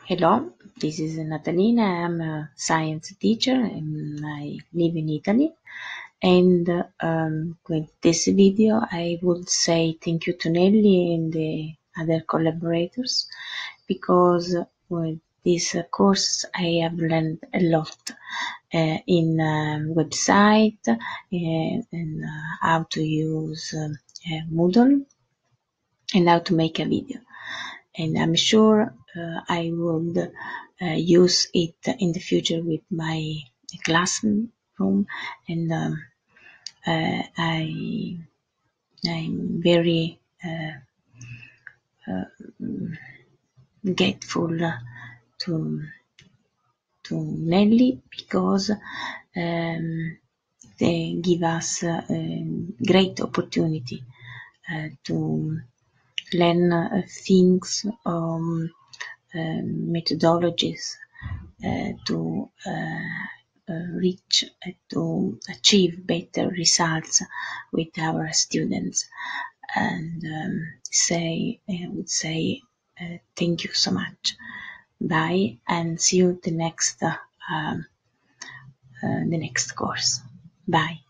Hello, this is Natalina. I'm a science teacher and I live in Italy. And with this video, I would say thank you to Nelly and the other collaborators, because with this course I have learned a lot in website and how to use Moodle and how to make a video. And I'm sure I would use it in the future with my classroom, and I'm very grateful to Nelly, because they give us a great opportunity to learn things, methodologies to reach to achieve better results with our students. And I would say thank you so much. Bye, and see you the next course. Bye.